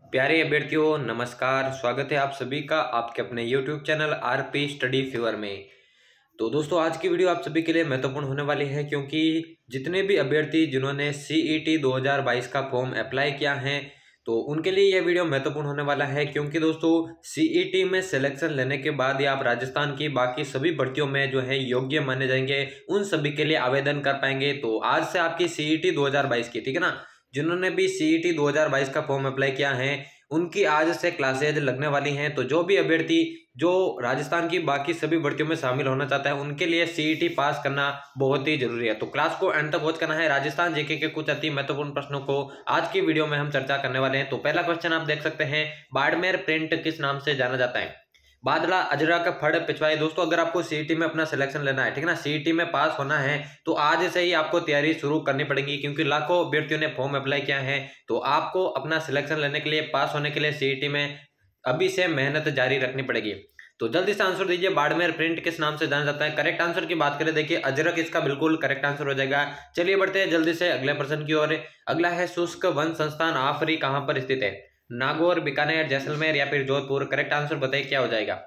प्यारे अभ्यर्थियों नमस्कार। स्वागत है आप सभी का आपके अपने YouTube channel RP study fever में। तो दोस्तों आज की वीडियो आप सभी के लिए महत्वपूर्ण होने वाली है, क्योंकि जितने भी अभ्यर्थी जिन्होंने CET 2022 का फॉर्म अप्लाई किया है तो उनके लिए यह वीडियो महत्वपूर्ण होने वाला है। क्योंकि दोस्तों CET में सिलेक्शन लेने के बाद ही आप राजस्थान की बाकी सभी भर्तियों में जो है योग्य माने जाएंगे, उन सभी के लिए आवेदन कर पाएंगे। तो आज से आपकी CET 2022 की, ठीक है ना, जिन्होंने भी CET 2022 का फॉर्म अप्लाई किया है उनकी आज से क्लासेज लगने वाली हैं। तो जो भी अभ्यर्थी जो राजस्थान की बाकी सभी भर्तियों में शामिल होना चाहता है उनके लिए CET पास करना बहुत ही जरूरी है। तो क्लास को एंड तक वॉच करना है। राजस्थान जीके के कुछ अति महत्वपूर्ण प्रश्नों को आज की वीडियो में हम चर्चा करने वाले हैं। तो पहला क्वेश्चन आप देख सकते हैं, बाड़मेर प्रिंट किस नाम से जाना जाता है? बादला अजरा का फड़ पिछवाई। दोस्तों अगर आपको CET में अपना सिलेक्शन लेना है, ठीक है ना, CET में पास होना है तो आज से ही आपको तैयारी शुरू करनी पड़ेगी, क्योंकि लाखों अभ्यर्थियों ने फॉर्म अप्लाई किया है। तो आपको अपना सिलेक्शन लेने के लिए, पास होने के लिए CET में अभी से मेहनत जारी रखनी पड़ेगी। तो जल्दी से आंसर दीजिए, बाड़मेर प्रिंट किस नाम से जाना जाता है? करेक्ट आंसर की बात करें, देखिए अजरक इसका बिल्कुल करेक्ट आंसर हो जाएगा। चलिए बढ़ते हैं जल्दी से अगले प्रश्न की ओर। अगला है, शुष्क वन संस्थान आफरी कहां पर स्थित है? नागौर, बीकानेर, जैसलमेर या फिर जोधपुर? करेक्ट आंसर बताइए क्या हो जाएगा?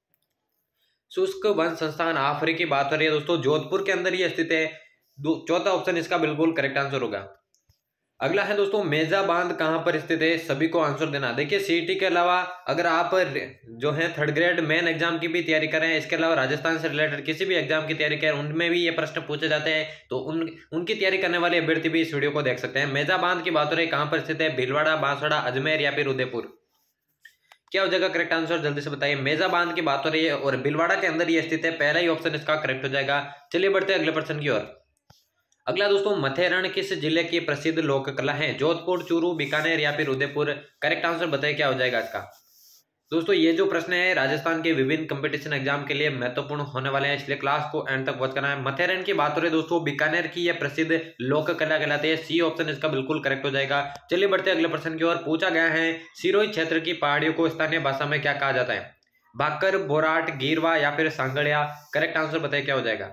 शुष्क वन संस्थान आफरी की बात हो रही है दोस्तों, जोधपुर के अंदर ये स्थित है। चौथा ऑप्शन इसका बिल्कुल करेक्ट आंसर होगा। अगला है दोस्तों, मेजा बांध कहां पर स्थित है? सभी को आंसर देना। देखिए CET के अलावा अगर आप जो है थर्ड ग्रेड मेन एग्जाम की भी तैयारी कर रहे हैं, इसके अलावा राजस्थान से रिलेटेड किसी भी एग्जाम की तैयारी करें, उनमें भी ये प्रश्न पूछे जाते हैं। तो उनकी तैयारी करने वाले अभ्यर्थी भी इस वीडियो को देख सकते हैं। मेजा बांध की बात हो रही है, कहां पर स्थित है? भीलवाड़ा, बांसवाड़ा, अजमेर या फिर उदयपुर? क्या हो जाएगा करेक्ट आंसर? जल्दी से बताइए। मेजा बांध की बात हो रही है और भीलवाड़ा के अंदर ये स्थित है। पहला ही ऑप्शन इसका करेक्ट हो जाएगा। चलिए बढ़ते हैं अगले प्रश्न की ओर। अगला दोस्तों, मथेरण किस जिले की प्रसिद्ध लोक कला है? जोधपुर, चूरू, बीकानेर या फिर उदयपुर? करेक्ट आंसर बताइए क्या हो जाएगा इसका? दोस्तों ये जो प्रश्न है राजस्थान के विभिन्न कंपटीशन एग्जाम के लिए महत्वपूर्ण होने वाले हैं, इसलिए क्लास को एंड तक वॉच करना है। मथेरन की बात हो रही है दोस्तों, बीकानेर की यह प्रसिद्ध लोक कला कहलाती है। सी ऑप्शन इसका बिल्कुल करेक्ट हो जाएगा। चलिए बढ़ते अगले प्रश्न की ओर। पूछा गया है, सिरोही क्षेत्र की पहाड़ियों को स्थानीय भाषा में क्या कहा जाता है? भाकर, बोराट, गीरवा या फिर सांगड़िया? करेक्ट आंसर बताइए क्या हो जाएगा?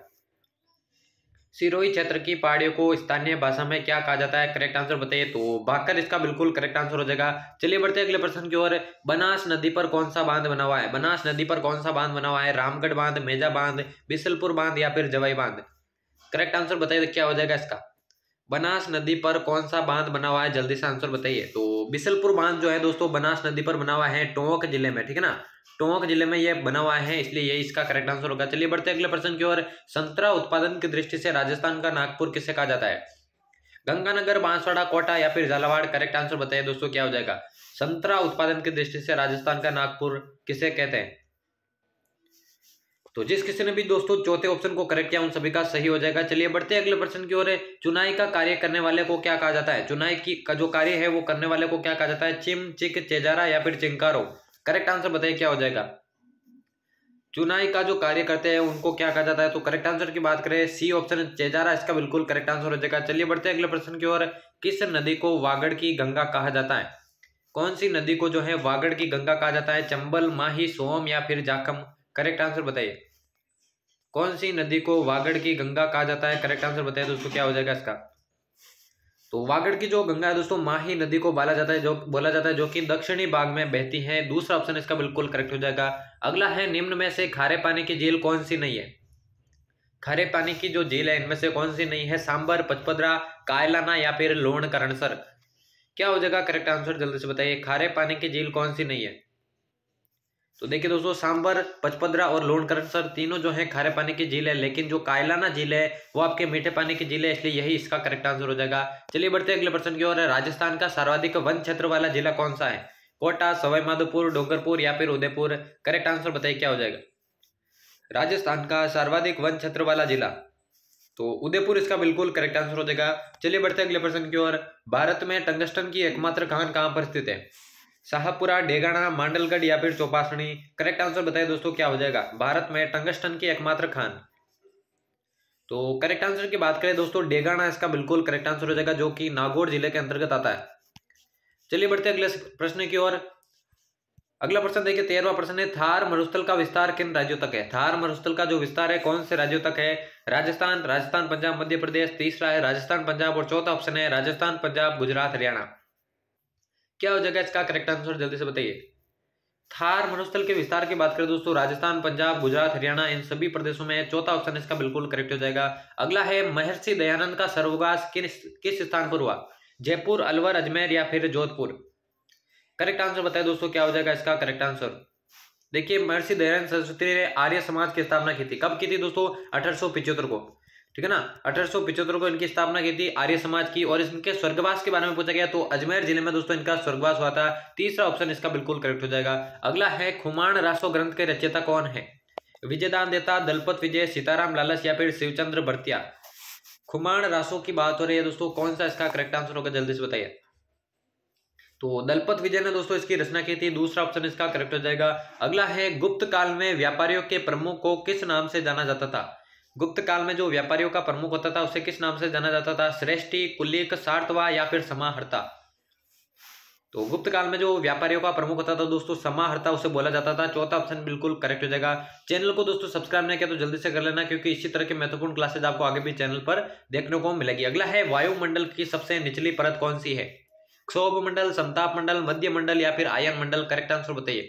सिरोही क्षेत्र की पहाड़ियों को स्थानीय भाषा में क्या कहा जाता है? करेक्ट आंसर बताइए। तो भाकर इसका बिल्कुल करेक्ट आंसर हो जाएगा। चलिए बढ़ते हैं अगले प्रश्न की ओर। बनास नदी पर कौन सा बांध बना हुआ है? बनास नदी पर कौन सा बांध बना हुआ है? रामगढ़ बांध, मेजा बांध, बिसलपुर बांध या फिर जवाई बांध? करेक्ट आंसर बताइए क्या हो जाएगा इसका? बनास नदी पर कौन सा बांध बना हुआ है? जल्दी से आंसर बताइए। तो बिसलपुर बांध जो है दोस्तों बनास नदी पर बना हुआ है, टोंक जिले में, ठीक है ना, टोंक जिले में यह बना हुआ है, इसलिए ये इसका करेक्ट आंसर होगा। चलिए बढ़ते अगले प्रश्न की ओर। संतरा उत्पादन की दृष्टि से राजस्थान का नागपुर किसे कहा जाता है? गंगानगर, बांसवाड़ा, कोटा या फिर झालावाड़? करेक्ट आंसर बताइए दोस्तों क्या हो जाएगा? संतरा उत्पादन की दृष्टि से राजस्थान का नागपुर किसे कहते हैं? तो जिस किसी ने भी दोस्तों चौथे ऑप्शन को करेक्ट किया उन सभी का सही हो जाएगा। चलिए बढ़ते हैं अगले प्रश्न की ओर। चुनाई का कार्य करने वाले को क्या कहा जाता है? चुनाई की का जो कार्य है वो करने वाले को क्या कहा जाता है? चिम, चिक, चेजारा या फिर चिंकारो? करेक्ट आंसर बताइए क्या हो जाएगा? चुनाई का जो कार्य करते हैं उनको क्या कहा जाता है? तो करेक्ट आंसर की बात करें सी ऑप्शन चेजारा इसका बिल्कुल करेक्ट आंसर हो जाएगा। चलिए बढ़ते हैं अगले प्रश्न की ओर। किस नदी को वागड़ की गंगा कहा जाता है? कौन सी नदी को जो है वागड़ की गंगा कहा जाता है? चंबल, माही, सोम या फिर जाखम? करेक्ट आंसर बताइए। कौन सी नदी को वागड़ की गंगा कहा जाता है? करेक्ट आंसर बताइए दोस्तों क्या हो जाएगा इसका? तो वागड़ की जो गंगा है दोस्तों माही नदी को बोला जाता है जो कि दक्षिणी भाग में बहती है। दूसरा ऑप्शन इसका बिल्कुल करेक्ट हो जाएगा। अगला है, निम्न में से खारे पानी की झील कौन सी नहीं है? खारे पानी की जो झील है इनमें से कौन सी नहीं है? सांबर, पचपदरा, कायलाना या फिर लोण करणसर? क्या हो जाएगा करेक्ट आंसर? जल्दी से बताइए। खारे पानी की झील कौन सी नहीं है? तो देखिए दोस्तों सांबर, पचपदरा और लोणकरणसर तीनों जो है खारे पानी की झील है, लेकिन जो कायलाना झील है वो आपके मीठे पानी की झील है, इसलिए यही इसका करेक्ट आंसर हो जाएगा। चलिए बढ़ते हैं अगले प्रश्न की ओर। राजस्थान का सर्वाधिक वन क्षेत्र वाला जिला कौन सा है? कोटा, सवाई माधोपुर, डूंगरपुर या फिर उदयपुर? करेक्ट आंसर बताइए क्या हो जाएगा? राजस्थान का सर्वाधिक वन क्षेत्र वाला जिला, तो उदयपुर इसका बिल्कुल करेक्ट आंसर हो जाएगा। चलिए बढ़ते हैं अगले प्रश्न की ओर। भारत में टंगस्टन की एकमात्र खान कहां पर स्थित है? शाहपुरा, डेगाना, मांडलगढ़ या फिर चौपासनी? करेक्ट आंसर बताइए दोस्तों क्या हो जाएगा? भारत में टंगस्टन की एकमात्र खान, तो करेक्ट आंसर की बात करें दोस्तों डेगाना इसका बिल्कुल करेक्ट आंसर हो जाएगा, जो कि नागौर जिले के अंतर्गत आता है। चलिए बढ़ते अगले प्रश्न की ओर। अगला प्रश्न देखिए 13वां प्रश्न है, थार मरुस्थल का विस्तार किन राज्यों तक है? थार मरुस्थल का जो विस्तार है कौन से राज्यों तक है? राजस्थान, राजस्थान, पंजाब, मध्य प्रदेश? तीसरा है राजस्थान, पंजाब और चौथा ऑप्शन है राजस्थान, पंजाब, गुजरात, हरियाणा? क्या हो जाएगा इसका करेक्ट आंसर, जल्दी से बताइए। थार मरुस्थल के विस्तार की बात करें दोस्तों, राजस्थान, पंजाब, गुजरात, हरियाणा इन सभी प्रदेशों में है। चौथा ऑप्शन इसका बिल्कुल करेक्ट हो जाएगा। अगला है महर्षि दयानंद का सर्ववास किस स्थान पर हुआ? जयपुर, अलवर, अजमेर या फिर जोधपुर? करेक्ट आंसर बताए दोस्तों, क्या हो जाएगा इसका करेक्ट आंसर। देखिए महर्षि दयानंद सरस्वती ने आर्य समाज की स्थापना की थी। कब की थी दोस्तों? 1875 को, ठीक है ना। 1875 को इनकी स्थापना की थी आर्य समाज की। और इनके स्वर्गवास के बारे में पूछा गया तो अजमेर जिले में दोस्तों इनका स्वर्गवास हुआ था। तीसरा ऑप्शन इसका बिल्कुल करेक्ट हो जाएगा। अगला है खुमान रासो ग्रंथ के रचयिता कौन है? विजयदान देता, दलपत विजय, सीताराम लालच या फिर शिवचंद्र भरतिया? खुमान रासो की बात हो रही है दोस्तों, कौन सा इसका करेक्ट आंसर होगा, जल्दी से बताइए। तो दलपत विजय ने दोस्तों इसकी रचना की थी। दूसरा ऑप्शन इसका करेक्ट हो जाएगा। अगला है गुप्त काल में व्यापारियों के प्रमुख को किस नाम से जाना जाता था? गुप्त काल में जो व्यापारियों का प्रमुख होता था उसे किस नाम से जाना जाता था? श्रेष्ठी, कुलीक, सार्तवा या फिर समाहर्ता? तो गुप्त काल में जो व्यापारियों का प्रमुख होता था दोस्तों समाहर्ता उसे बोला जाता था। चौथा ऑप्शन बिल्कुल करेक्ट हो जाएगा। चैनल को दोस्तों सब्सक्राइब नहीं किया तो जल्दी से कर लेना, क्योंकि इसी तरह के महत्वपूर्ण क्लासेज आपको आगे भी चैनल पर देखने को मिलेगी। अगला है वायुमंडल की सबसे निचली परत कौन सी है? क्षोभ मंडल, समताप मंडल, मध्य मंडल या फिर आयन मंडल? करेक्ट आंसर बताइए।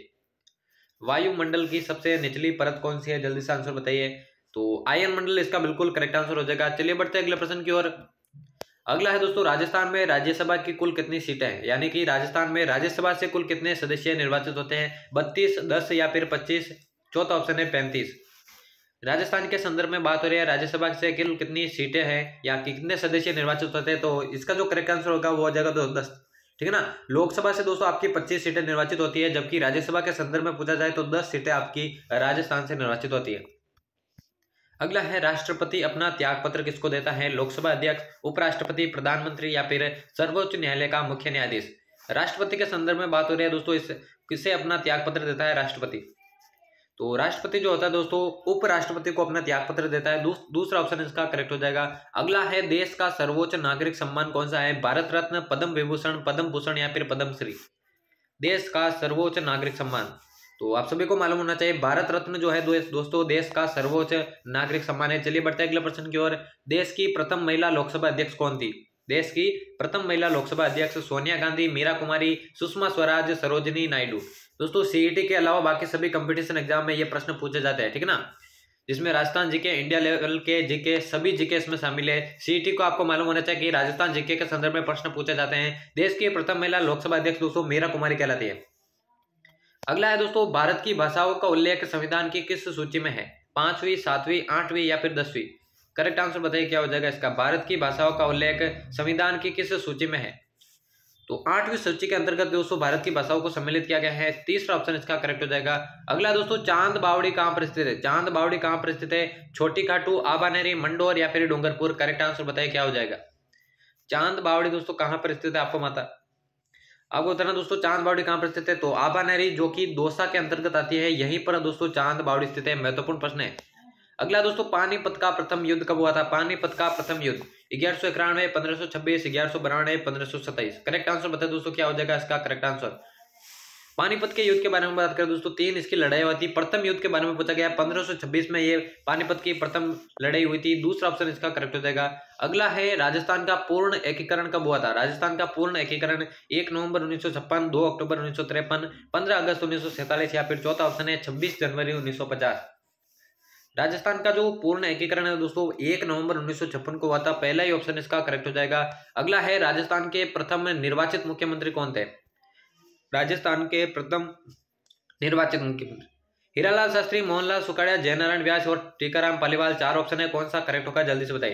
वायुमंडल की सबसे निचली परत कौन सी है, जल्दी से आंसर बताइए। तो आयन मंडल इसका बिल्कुल करेक्ट आंसर हो जाएगा। चलिए बढ़ते हैं अगले प्रश्न की ओर। अगला है दोस्तों राजस्थान में राज्यसभा की कुल कितनी सीटें हैं? यानी कि राजस्थान में राज्यसभा से कुल कितने सदस्य निर्वाचित होते हैं? 32, 10 या फिर 25? चौथा ऑप्शन है 35। राजस्थान के संदर्भ में बात हो रही है, राज्यसभा से कुल कितनी सीटें हैं या कितने सदस्य निर्वाचित होते हैं, तो इसका जो करेक्ट आंसर होगा वो हो जाएगा 10। ठीक है ना। लोकसभा से दोस्तों आपकी 25 सीटें निर्वाचित होती है, जबकि राज्यसभा के संदर्भ में पूछा जाए तो 10 सीटें आपकी राजस्थान से निर्वाचित होती है। अगला है राष्ट्रपति अपना त्याग पत्र किसको देता है? लोकसभा अध्यक्ष, उपराष्ट्रपति, प्रधानमंत्री या फिर सर्वोच्च न्यायालय का मुख्य न्यायाधीश? राष्ट्रपति के संदर्भ में बात हो रही है दोस्तों, इस किसे अपना त्याग पत्र देता है राष्ट्रपति? तो राष्ट्रपति जो होता है दोस्तों उपराष्ट्रपति को अपना त्याग पत्र देता है। दूसरा ऑप्शन इसका करेक्ट हो जाएगा। अगला है देश का सर्वोच्च नागरिक सम्मान कौन सा है? भारत रत्न, पद्म विभूषण, पद्म भूषण या फिर पद्मश्री? देश का सर्वोच्च नागरिक सम्मान, तो आप सभी को मालूम होना चाहिए भारत रत्न जो है दोस्तों देश का सर्वोच्च नागरिक सम्मान है। चलिए बढ़ते हैं अगले प्रश्न की ओर। देश की प्रथम महिला लोकसभा अध्यक्ष कौन थी? देश की प्रथम महिला लोकसभा अध्यक्ष सोनिया गांधी, मीरा कुमारी, सुषमा स्वराज, सरोजिनी नायडू? दोस्तों सीईटी के अलावा बाकी सभी कंपटीशन एग्जाम में ये प्रश्न पूछे जाते हैं, ठीक है ना, जिसमें राजस्थान जीके, इंडिया लेवल के जीके, सभी जीके इसमें शामिल है। सीईटी को आपको मालूम होना चाहिए कि राजस्थान जीके के संदर्भ में प्रश्न पूछे जाते हैं। देश की प्रथम महिला लोकसभा अध्यक्ष दोस्तों मीरा कुमारी कहलाती है। अगला है दोस्तों भारत की भाषाओं का उल्लेख संविधान की किस सूची में है? 5वीं, 7वीं, 8वीं या फिर 10वीं? करेक्ट आंसर बताइए क्या हो जाएगा इसका। भारत की भाषाओं का उल्लेख संविधान की किस सूची में है? तो 8वीं सूची के अंतर्गत दोस्तों भारत की भाषाओं को सम्मिलित किया गया है। तीसरा ऑप्शन इसका करेक्ट हो जाएगा। अगला दोस्तों चांद बावड़ी कहां पर स्थित है? चांद बावड़ी कहां पर स्थित है? छोटी खाटू, आबानेरी, मंडोर या फिर डूंगरपुर? करेक्ट आंसर बताइए क्या हो जाएगा। चांद बावड़ी दोस्तों कहां पर स्थित है आपको बताना दोस्तों। चांद बावड़ी कहां पर स्थित है? तो आबानेरी जो कि दौसा के अंतर्गत आती है, यहीं पर दोस्तों चांद बावड़ी स्थित है। महत्वपूर्ण प्रश्न है। अगला दोस्तों पानीपत का प्रथम युद्ध कब हुआ था? पानीपत का प्रथम युद्ध 1191, 1526, 1192, 1527? करेक्ट आंसर बताए दोस्तों क्या हो जाएगा इसका करेक्ट आंसर। पानीपत के युद्ध के बारे में बात करें दोस्तों, 3 इसकी लड़ाई हुई थी। प्रथम युद्ध के बारे में पूछा गया 1526 में ये पानीपत की प्रथम लड़ाई हुई थी। दूसरा ऑप्शन इसका करेक्ट हो जाएगा। अगला है राजस्थान का पूर्ण एकीकरण कब हुआ था? राजस्थान का पूर्ण एकीकरण 1 नवंबर 1956, 2 अक्टूबर 1953, 15 अगस्त 1947 या फिर चौथा ऑप्शन है 26 जनवरी 1950? राजस्थान का जो पूर्ण एकीकरण है दोस्तों 1 नवंबर 1956 को हुआ था। पहला ही ऑप्शन इसका करेक्ट हो जाएगा। अगला है राजस्थान के प्रथम निर्वाचित मुख्यमंत्री कौन थे? राजस्थान के प्रथम निर्वाचित मुख्यमंत्री हीरालाल शास्त्री, मोहनलाल सुखाड़िया, जयनारायण व्यास और टीकाराम पालीवाल? 4 ऑप्शन है, कौन सा करेक्ट होगा जल्दी से बताइए।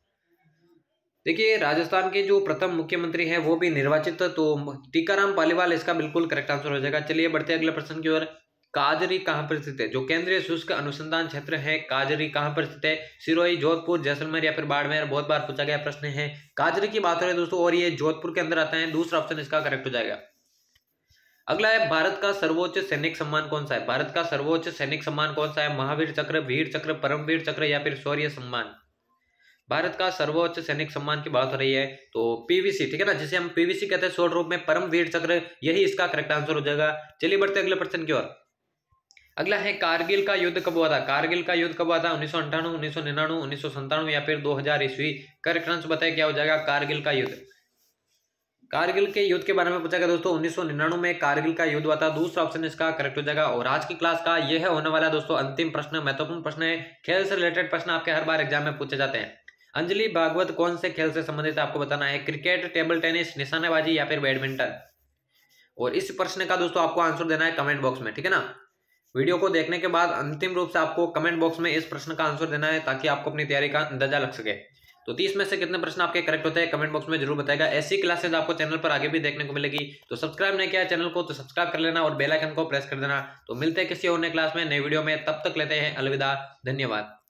देखिए राजस्थान के जो प्रथम मुख्यमंत्री हैं वो भी निर्वाचित, तो टीकाराम पालीवाल इसका बिल्कुल करेक्ट आंसर हो जाएगा। चलिए बढ़ते हैं अगले प्रश्न की ओर। काजरी कहां पर स्थित है? जो केंद्रीय शुष्क अनुसंधान क्षेत्र है काजरी कहां पर स्थित है? सिरोही, जोधपुर, जैसलमेर या फिर बाड़मेर? बहुत बार पूछा गया प्रश्न है। काजरी की बात हो रही है दोस्तों और ये जोधपुर के अंदर आता है। दूसरा ऑप्शन इसका करेक्ट हो जाएगा। अगला है भारत का सर्वोच्च सैनिक सम्मान कौन सा है? भारत का सर्वोच्च सैनिक सम्मान कौन सा है? महावीर चक्र, वीर चक्र, परमवीर चक्र या फिर शौर्य सम्मान? भारत का सर्वोच्च सैनिक सम्मान की बात हो रही है तो पीवीसी, ठीक है ना, जिसे हम पीवीसी कहते हैं शॉर्ट रूप में, परमवीर चक्र, यही इसका करेक्ट आंसर हो जाएगा। चलिए बढ़ते अगले प्रश्न की ओर। अगला है कारगिल का युद्ध कब हुआ था? कारगिल का युद्ध कब हुआ था? 1998, 1999, 1997 या फिर 2000 ईस्वी? करेक्ट आंसर बताइए क्या हो जाएगा कारगिल का युद्ध। कारगिल के युद्ध के बारे में पूछा गया दोस्तों। 1999 में कारगिल का युद्ध हुआ था। दूसरा ऑप्शन इसका करेक्ट हो जाएगा। और आज की क्लास का यह है होने वाला दोस्तों अंतिम प्रश्न, महत्वपूर्ण प्रश्न है। खेल से रिलेटेड प्रश्न आपके हर बार एग्जाम में पूछे जाते हैं। अंजलि भागवत कौन से खेल से संबंधित है आपको बताना है? क्रिकेट, टेबल टेनिस, निशानेबाजी या फिर बैडमिंटन? और इस प्रश्न का दोस्तों आपको आंसर देना है कमेंट बॉक्स में, ठीक है ना। वीडियो को देखने के बाद अंतिम रूप से आपको कमेंट बॉक्स में इस प्रश्न का आंसर देना है ताकि आपको अपनी तैयारी का अंदाजा लग सके। तो 30 में से कितने प्रश्न आपके करेक्ट होते हैं कमेंट बॉक्स में जरूर बताएगा। ऐसी क्लासेस आपको चैनल पर आगे भी देखने को मिलेगी। तो सब्सक्राइब नहीं किया चैनल को तो सब्सक्राइब कर लेना और बेल आइकन को प्रेस कर देना। तो मिलते हैं किसी और नए क्लास में, नई वीडियो में। तब तक लेते हैं अलविदा, धन्यवाद।